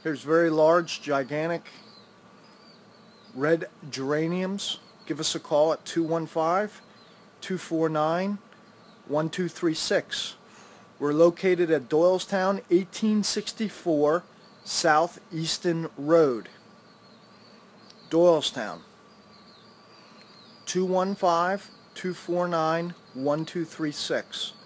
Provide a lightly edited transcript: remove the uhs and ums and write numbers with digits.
Here's very large, gigantic red geraniums. Give us a call at 215-249-1236. We're located at Doylestown, 1864 South Easton Road. Doylestown. 215-249-1236.